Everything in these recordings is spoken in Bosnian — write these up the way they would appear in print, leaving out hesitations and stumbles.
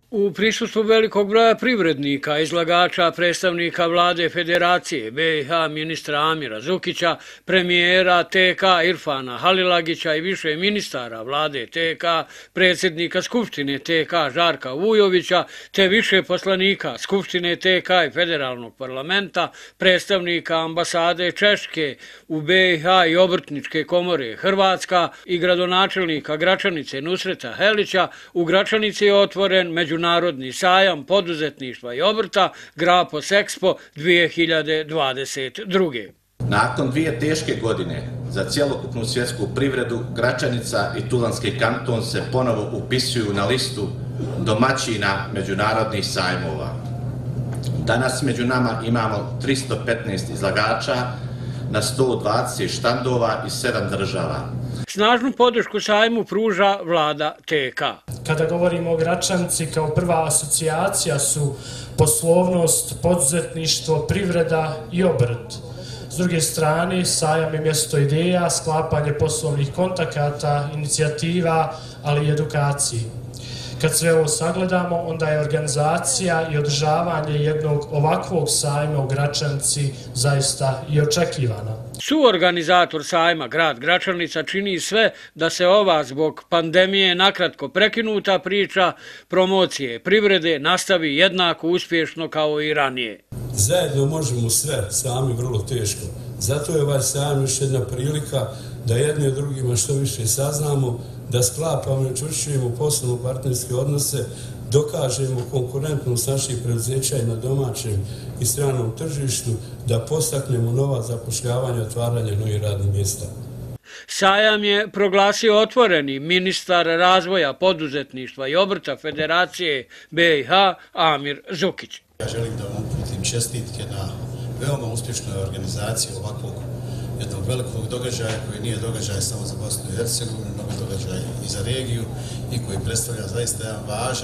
U prisustvu velikog broja privrednika, izlagača, predstavnika vlade Federacije BiH, ministra Amira Zukića, premijera TK Irfana Halilagića i više ministara vlade TK, predsjednika Skupštine TK Žarka Vujovića, te više poslanika Skupštine TK i Federalnog parlamenta, predstavnika ambasade Češke u BiH i Obrtničke komore Hrvatska i gradonačelnika Gračanice Nusreta Helića, u Gračanici je otvoren Međunarodni sajam poduzetništva i obrta Grapos Expo 2022. Nakon 2 teške godine za cjelokupnu svjetsku privredu, Gračanica i Tulanski kanton se ponovo upisuju na listu domaćina međunarodnih sajmova. Danas među nama imamo 315 izlagača na 120 štandova iz 7 država. Snažnu podršku sajmu pruža vlada TK. Kada govorimo o Gračanici, kao prva asocijacija su poslovnost, poduzetništvo, privreda i obrt. S druge strane, sajam je mjesto ideja, sklapanje poslovnih kontakata, inicijativa, ali i edukacije. Kad sve ovo sagledamo, onda je organizacija i održavanje jednog ovakvog sajma u Gračanici zaista i očekivana. Suorganizator sajma, grad Gračanica, čini sve da se ova zbog pandemije nakratko prekinuta priča promocije privrede nastavi jednako uspješno kao i ranije. Zajedno možemo sve, sami vrlo teško. Zato je ovaj sajam još jedna prilika da jedni od drugima što više saznamo, da sklapamo i učvršćujemo poslovno-partnerske odnose, dokažemo konkurentnost naših preduzeća i na domaćem i stranom tržištu, da postaknemo nova zapošljavanja i otvaranje novih radnih mjesta. Sajam je proglasio otvoreni ministar razvoja, poduzetništva i obrta Federacije BiH Amir Zukić. Ja želim da vam uputim čestitke na veoma uspješnoj organizaciji ovakvog jednog velikog događaja koji nije događaj samo za Bosnu i Hercegovinu, nego događaj i za regiju i koji predstavlja zaista jedan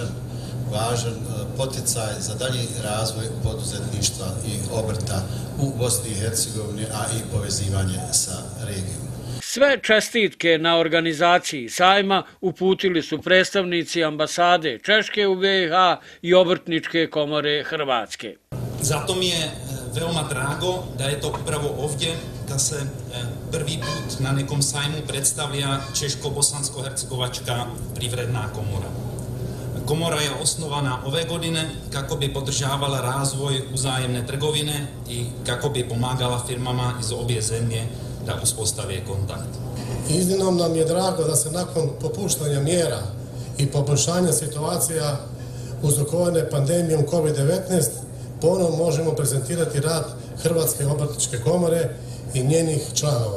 važan poticaj za dalji razvoj poduzetništva i obrta u Bosni i Hercegovini, a i povezivanje sa regijom. Sve čestitke na organizaciji sajma uputili su predstavnici ambasade Češke u BiH i Obrtničke komore Hrvatske. Zato mi je veoma drago da je to upravo ovdje, da se prvi put na nekom sajmu predstavlja Češko-Bosansko-Hercegovačka privredna komora. Komora je osnovana ove godine kako bi podržavala razvoj uzajemne trgovine i kako bi pomagala firmama iz obje zemlje da uspostave kontakt. Iznimno nam je drago da se nakon popuštanja mjera i poboljšanja situacija uzrokovane pandemijom COVID-19 ponovno možemo prezentirati rad Hrvatske obrtničke komore i njenih članova.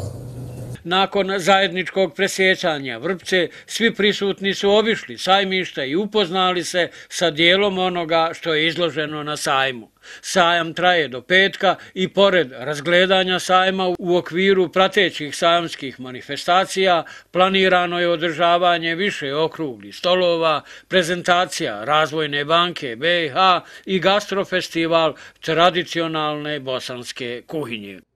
Nakon zajedničkog presjećanja vrpce, svi prisutni su obišli sajmišta i upoznali se sa dijelom onoga što je izloženo na sajmu. Sajam traje do petka i pored razgledanja sajma u okviru pratećih sajamskih manifestacija planirano je održavanje više okruglih stolova, prezentacija Razvojne banke BiH i gastrofestival tradicionalne bosanske kuhinje.